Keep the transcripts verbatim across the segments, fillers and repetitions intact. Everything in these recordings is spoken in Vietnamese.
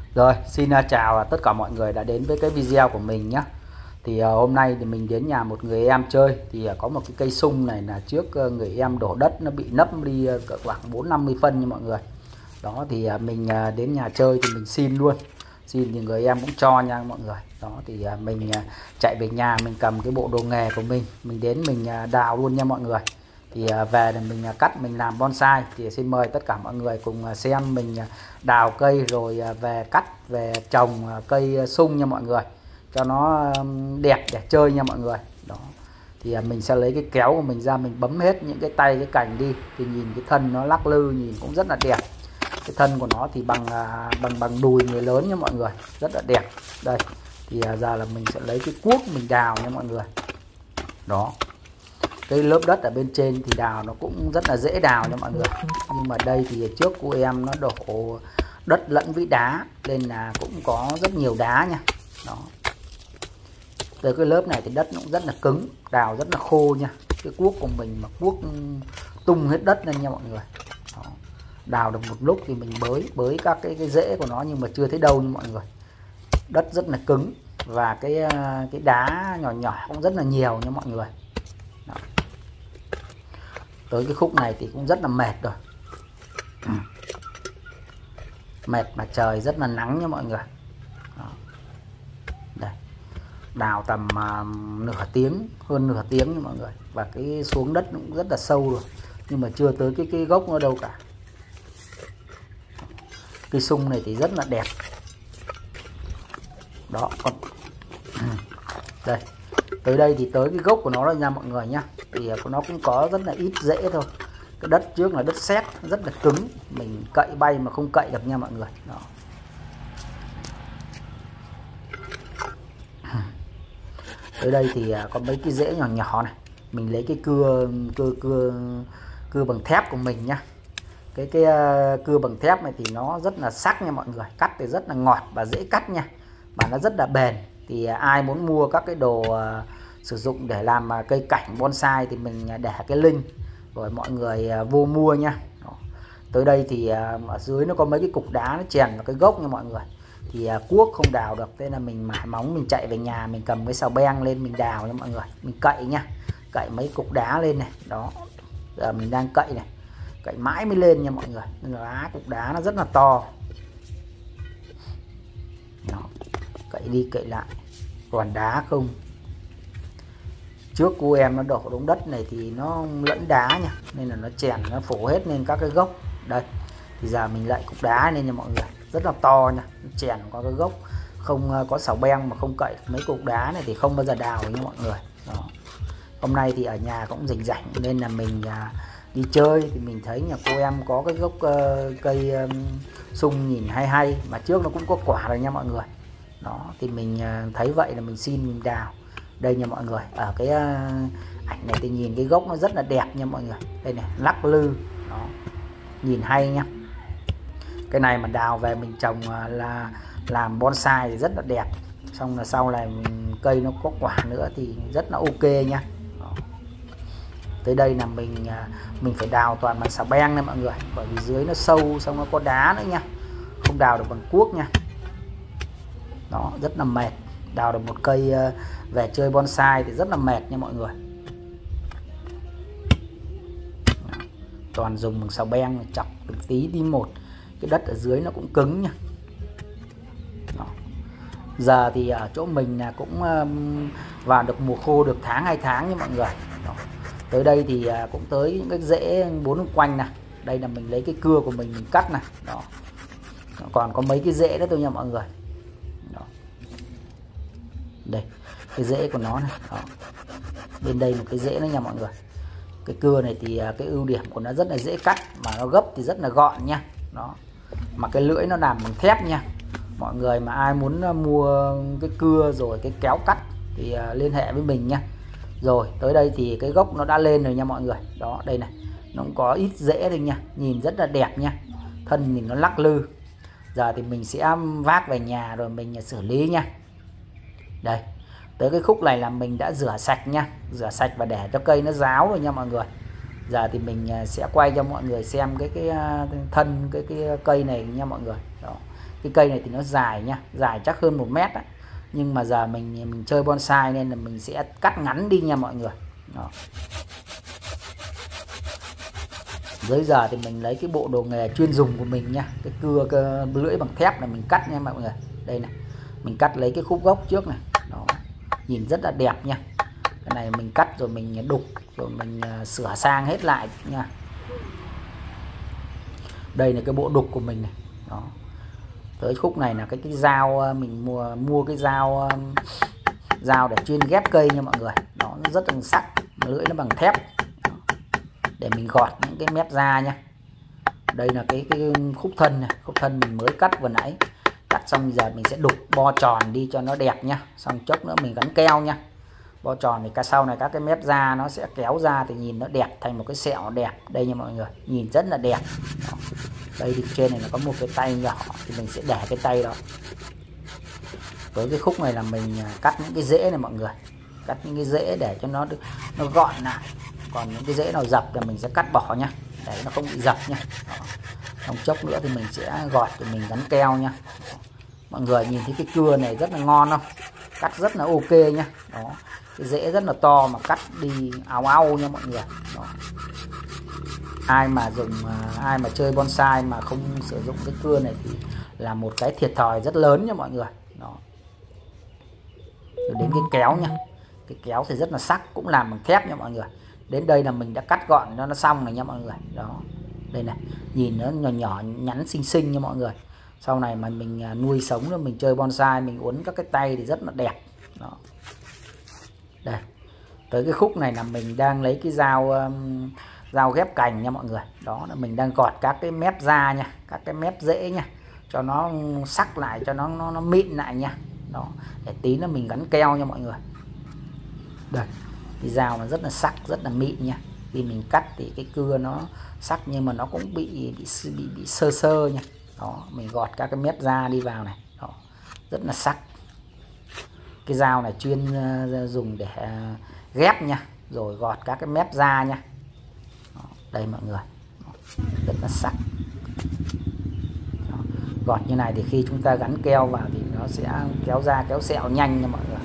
Rồi, xin à, chào tất cả mọi người đã đến với cái video của mình nhé. Thì à, hôm nay thì mình đến nhà một người em chơi. Thì à, có một cái cây sung này là trước à, người em đổ đất nó bị nấp đi à, cỡ khoảng bốn năm mươi phân nha mọi người. Đó thì à, mình à, đến nhà chơi thì mình xin luôn. Xin thì người em cũng cho nha mọi người. Đó thì à, mình à, chạy về nhà, mình cầm cái bộ đồ nghề của mình, mình đến mình à, đào luôn nha mọi người. Thì à, về thì mình à, cắt mình làm bonsai. Thì xin mời tất cả mọi người cùng à, xem mình à, đào cây rồi à, về cắt về trồng à, cây sung nha mọi người, cho nó đẹp để chơi nha mọi người. Đó thì à, mình sẽ lấy cái kéo của mình ra, mình bấm hết những cái tay cái cành đi, thì nhìn cái thân nó lắc lư nhìn cũng rất là đẹp. Cái thân của nó thì bằng à, bằng bằng đùi người lớn nha mọi người, rất là đẹp. Đây thì à, giờ là mình sẽ lấy cái cuốc mình đào nha mọi người. Đó, cái lớp đất ở bên trên thì đào nó cũng rất là dễ đào nha mọi người, nhưng mà đây thì trước của em nó đổ đất lẫn với đá nên là cũng có rất nhiều đá nha. Đó, từ cái lớp này thì đất nó cũng rất là cứng, đào rất là khô nha. Cái cuốc của mình mà cuốc tung hết đất lên nha mọi người. Đó, đào được một lúc thì mình bới bới các cái, cái rễ của nó nhưng mà chưa thấy đâu nha mọi người. Đất rất là cứng và cái cái đá nhỏ nhỏ cũng rất là nhiều nha mọi người. Đó, tới cái khúc này thì cũng rất là mệt rồi. Mệt mà trời rất là nắng nha mọi người. Đó, đây, đào tầm uh, nửa tiếng, hơn nửa tiếng nha mọi người, và cái xuống đất cũng rất là sâu rồi, nhưng mà chưa tới cái cái gốc nó đâu cả. Cây sung này thì rất là đẹp. Đó, còn đây, tới đây thì tới cái gốc của nó rồi nha mọi người nhá. Thì nó cũng có rất là ít rễ thôi. Cái đất trước là đất sét rất là cứng, mình cậy bay mà không cậy được nha mọi người. Đó, tới đây thì có mấy cái rễ nhỏ nhỏ này, mình lấy cái cưa cưa cưa cưa bằng thép của mình nhá. Cái cái cưa bằng thép này thì nó rất là sắc nha mọi người, cắt thì rất là ngọt và dễ cắt nha, và nó rất là bền. Thì ai muốn mua các cái đồ uh, sử dụng để làm uh, cây cảnh bonsai thì mình để cái link rồi mọi người uh, vô mua nha. Đó, tới đây thì uh, ở dưới nó có mấy cái cục đá nó chèn vào cái gốc nha mọi người. Thì uh, cuốc không đào được, thế là mình mải móng mình chạy về nhà, mình cầm cái xào beng lên mình đào nha mọi người. Mình cậy nha, cậy mấy cục đá lên này. Đó, giờ mình đang cậy này, cậy mãi mới lên nha mọi người, nên là cục đá nó rất là to. Đó, cậy đi cậy lại toàn đá không. Trước của em nó đổ đống đất này thì nó lẫn đá nha, nên là nó chèn nó phủ hết lên các cái gốc. Đây thì giờ mình lại cục đá lên nha mọi người, rất là to nha, nó chèn qua cái gốc. Không có xào beng mà không cậy mấy cục đá này thì không bao giờ đào nha mọi người. Đó, hôm nay thì ở nhà cũng rảnh rảnh nên là mình à, đi chơi thì mình thấy nhà cô em có cái gốc uh, cây um, sung nhìn hay hay, mà trước nó cũng có quả rồi nha mọi người. Đó thì mình uh, thấy vậy là mình xin mình đào. Đây nha mọi người, ở cái uh, ảnh này thì nhìn cái gốc nó rất là đẹp nha mọi người. Đây này, lắc lư. Đó, nhìn hay nha. Cái này mà đào về mình trồng uh, là làm bonsai thì rất là đẹp. Xong là sau này mình, cây nó có quả nữa thì rất là ok nha. Đó, tới đây là mình mình phải đào toàn bằng xà beng nha mọi người, bởi vì dưới nó sâu, xong nó có đá nữa nha, không đào được bằng cuốc nha. Đó, rất là mệt. Đào được một cây về chơi bonsai thì rất là mệt nha mọi người. Đó, toàn dùng bằng xà beng chọc từng tí đi một. Cái đất ở dưới nó cũng cứng nha. Đó, giờ thì ở chỗ mình là cũng vào được mùa khô được tháng hai tháng nha mọi người. Đó, tới đây thì cũng tới những cái rễ bốn quanh này. Đây là mình lấy cái cưa của mình mình cắt này. Đó, còn có mấy cái rễ đó thôi nha mọi người. Đó, đây cái rễ của nó này. Đó, bên đây một cái rễ nữa nha mọi người. Cái cưa này thì cái ưu điểm của nó rất là dễ cắt, mà nó gấp thì rất là gọn nha. Đó, mà cái lưỡi nó làm bằng thép nha. Mọi người mà ai muốn mua cái cưa rồi cái kéo cắt thì liên hệ với mình nha. Rồi tới đây thì cái gốc nó đã lên rồi nha mọi người. Đó, đây này, nó cũng có ít rễ thôi nha, nhìn rất là đẹp nha, thân thì nó lắc lư. Giờ thì mình sẽ vác về nhà rồi mình xử lý nha. Đây, tới cái khúc này là mình đã rửa sạch nha, rửa sạch và để cho cây nó ráo rồi nha mọi người. Giờ thì mình sẽ quay cho mọi người xem cái cái thân cái cái cây này nha mọi người. Đó, Cái cây này thì nó dài nha, dài chắc hơn một mét đấy. Nhưng mà giờ mình mình chơi bonsai nên là mình sẽ cắt ngắn đi nha mọi người. Đó. Dưới giờ thì mình lấy cái bộ đồ nghề chuyên dùng của mình nha, cái cưa cái lưỡi bằng thép này mình cắt nha mọi người. Đây này, mình cắt lấy cái khúc gốc trước này. Đó. Nhìn rất là đẹp nha. Cái này mình cắt rồi mình đục rồi mình sửa sang hết lại nha. Đây là cái bộ đục của mình này. Đó. Tới khúc này là cái cái dao mình mua mua cái dao dao để chuyên ghép cây nha mọi người. Đó, nó rất là sắc, lưỡi nó bằng thép. Đó. Để mình gọt những cái mép da nha. Đây là cái cái khúc thân này, khúc thân mình mới cắt vừa nãy. Cắt xong giờ mình sẽ đục bo tròn đi cho nó đẹp nha. Xong chốc nữa mình gắn keo nha. Bo tròn thì cả sau này các cái mép da nó sẽ kéo ra thì nhìn nó đẹp thành một cái sẹo đẹp. Đây nha mọi người, nhìn rất là đẹp. Đó. Đây thì trên này nó có một cái tay nhỏ thì mình sẽ để cái tay đó. Với cái khúc này là mình cắt những cái rễ này mọi người, cắt những cái rễ để cho nó nó gọn lại. Còn những cái rễ nào dập thì mình sẽ cắt bỏ nha, để nó không bị dập nha. Đó. Trong chốc nữa thì mình sẽ gọt thì mình gắn keo nha. Đó. Mọi người nhìn thấy cái cưa này rất là ngon không? Cắt rất là ok nha. Đó. Cái rễ rất là to mà cắt đi áo áo nha mọi người. Đó. Ai mà dùng ai mà chơi bonsai mà không sử dụng cái cưa này thì là một cái thiệt thòi rất lớn nha mọi người. Đó. Rồi đến cái kéo nha, cái kéo thì rất là sắc, cũng làm bằng thép nha mọi người. Đến đây là mình đã cắt gọn cho nó xong rồi nha mọi người. Đó, đây này, nhìn nó nhỏ nhỏ nhắn xinh xinh nha mọi người. Sau này mà mình nuôi sống rồi mình chơi bonsai, mình uốn các cái tay thì rất là đẹp. Đó. Đây, tới cái khúc này là mình đang lấy cái dao um, dao ghép cành nha mọi người. Đó là mình đang gọt các cái mép da nha, các cái mép rễ nha, cho nó sắc lại, cho nó nó, nó mịn lại nha. Đó, để tí nữa mình gắn keo nha mọi người. Đây, cái dao nó rất là sắc, rất là mịn nha. Khi mình cắt thì cái cưa nó sắc nhưng mà nó cũng bị bị bị, bị sơ sơ nha. Đó, mình gọt các cái mép da đi vào này. Đó, rất là sắc. Cái dao này chuyên uh, dùng để uh, ghép nha, rồi gọt các cái mép da nha. Đó, đây mọi người. Đó, rất là sắc. Đó, gọt như này thì khi chúng ta gắn keo vào thì nó sẽ kéo da kéo sẹo nhanh nha mọi người.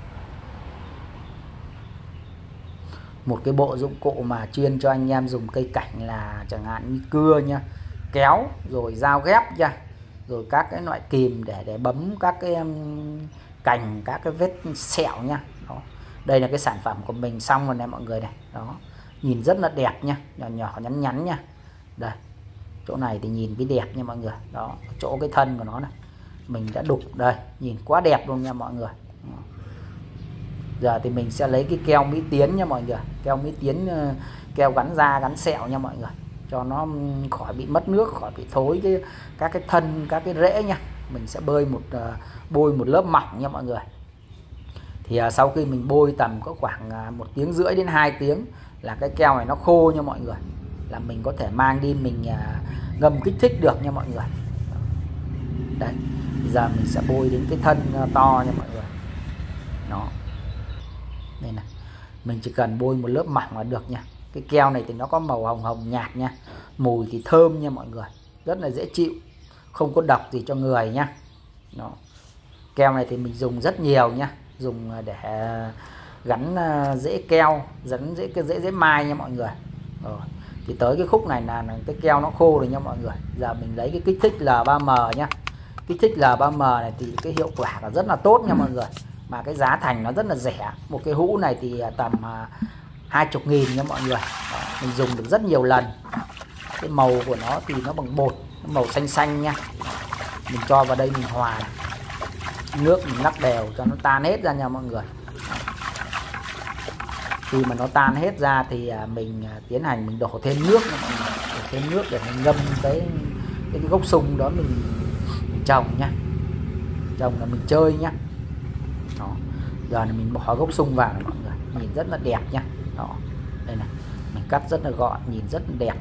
Một cái bộ dụng cụ mà chuyên cho anh em dùng cây cảnh là chẳng hạn như cưa nha, kéo, rồi dao ghép nha, rồi các cái loại kìm để để bấm các cái um, cành, các cái vết sẹo nha. Đó. Đây là cái sản phẩm của mình xong rồi này mọi người này. Đó, nhìn rất là đẹp nha, nhỏ nhỏ nhắn nhắn nha. Đây, chỗ này thì nhìn cái đẹp nha mọi người. Đó, chỗ cái thân của nó này mình đã đục đây, nhìn quá đẹp luôn nha mọi người. Đó. Giờ thì mình sẽ lấy cái keo Mỹ Tiến nha mọi người, keo Mỹ Tiến, keo gắn da gắn sẹo nha mọi người, cho nó khỏi bị mất nước, khỏi bị thối cái các cái thân, các cái rễ nha. Mình sẽ bơi một uh, bôi một lớp mỏng nha mọi người. Thì uh, sau khi mình bôi tầm có khoảng uh, một tiếng rưỡi đến hai tiếng là cái keo này nó khô nha mọi người, là mình có thể mang đi mình uh, ngâm kích thích được nha mọi người. Đây, giờ mình sẽ bôi đến cái thân uh, to nha mọi người. Đó, đây này, mình chỉ cần bôi một lớp mỏng là được nha. Cái keo này thì nó có màu hồng hồng nhạt nha, mùi thì thơm nha mọi người, rất là dễ chịu, không có độc gì cho người nha. Đó. Keo này thì mình dùng rất nhiều nha, dùng để gắn rễ keo, gắn rễ cái rễ rễ mai nha mọi người. Rồi. Thì tới cái khúc này là cái keo nó khô rồi nha mọi người. Giờ mình lấy cái kích thích L ba M nhá. Kích thích L ba M này thì cái hiệu quả là rất là tốt nha mọi người, mà cái giá thành nó rất là rẻ. Một cái hũ này thì tầm hai mươi nghìn nha mọi người. Đó, mình dùng được rất nhiều lần. Cái màu của nó thì nó bằng bột, màu xanh xanh nha. Mình cho vào đây mình hòa này. Nước mình lắc đều cho nó tan hết ra nha mọi người. Khi mà nó tan hết ra thì mình tiến hành mình đổ thêm nước nha mọi người. Đổ thêm nước để mình ngâm cái cái, cái gốc sung đó mình, mình trồng nha. Trồng là mình chơi nhá. Đó. Giờ này mình bỏ gốc sung vào này mọi người, nhìn rất là đẹp nha. Đó. Đây này, mình cắt rất là gọn, nhìn rất là đẹp.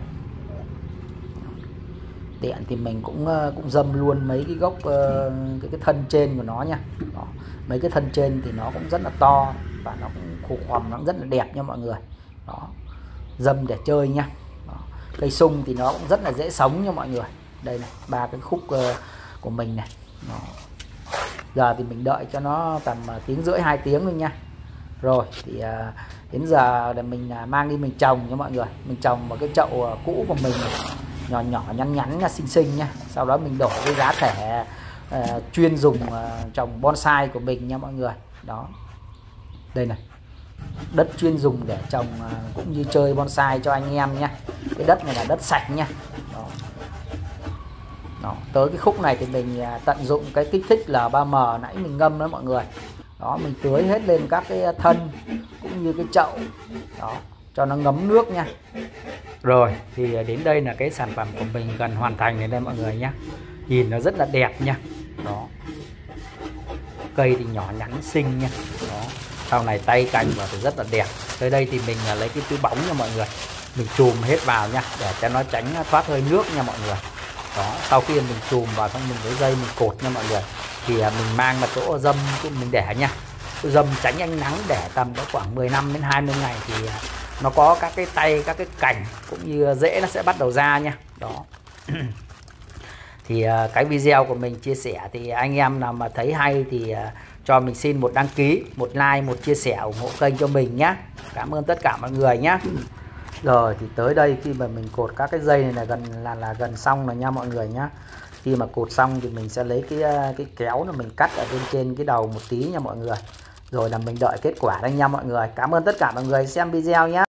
Tiện thì mình cũng cũng dâm luôn mấy cái gốc cái cái thân trên của nó nha. Đó. Mấy cái thân trên thì nó cũng rất là to và nó cũng khổ khoằm, nó cũng rất là đẹp nha mọi người. Đó, dâm để chơi nha. Đó. Cây sung thì nó cũng rất là dễ sống nha mọi người. Đây này, ba cái khúc của mình này. Đó. Giờ thì mình đợi cho nó tầm tiếng rưỡi hai tiếng thôi nha. Rồi thì à, đến giờ để mình à, mang đi mình trồng cho mọi người. Mình trồng vào cái chậu à, cũ của mình này. Nhỏ nhỏ nhắn nhắn nha, xinh xinh nha. Sau đó mình đổ cái giá thể à, chuyên dùng à, trồng bonsai của mình nha mọi người. Đó. Đây này. Đất chuyên dùng để trồng à, cũng như chơi bonsai cho anh em nha. Cái đất này là đất sạch nha. Đó. Đó. Tới cái khúc này thì mình à, tận dụng cái kích thích L ba M nãy mình ngâm đó mọi người. Đó, mình tưới hết lên các cái thân cũng như cái chậu. Đó, cho nó ngấm nước nha. Rồi thì đến đây là cái sản phẩm của mình gần hoàn thành này đây mọi người nhé. Nhìn nó rất là đẹp nha. Đó. Cây thì nhỏ nhắn xinh nha. Đó. Sau này tay cành vào thì rất là đẹp. Tới đây thì mình lấy cái túi bóng nha mọi người. Mình chùm hết vào nha để cho nó tránh thoát hơi nước nha mọi người. Đó, sau khi mình chùm vào xong mình lấy dây mình cột nha mọi người. Thì mình mang vào chỗ dâm cũng mình để nha. Dâm tránh ánh nắng để tầm có khoảng mười lăm đến hai mươi ngày thì nó có các cái tay, các cái cành cũng như rễ nó sẽ bắt đầu ra nha. Đó. Thì cái video của mình chia sẻ thì anh em nào mà thấy hay thì cho mình xin một đăng ký, một like, một chia sẻ ủng hộ kênh cho mình nhé. Cảm ơn tất cả mọi người nhé. Rồi thì tới đây khi mà mình cột các cái dây này là gần là là gần xong rồi nha mọi người nhá. Khi mà cột xong thì mình sẽ lấy cái cái kéo là mình cắt ở bên trên cái đầu một tí nha mọi người. Rồi là mình đợi kết quả đây nha mọi người. Cảm ơn tất cả mọi người xem video nhé.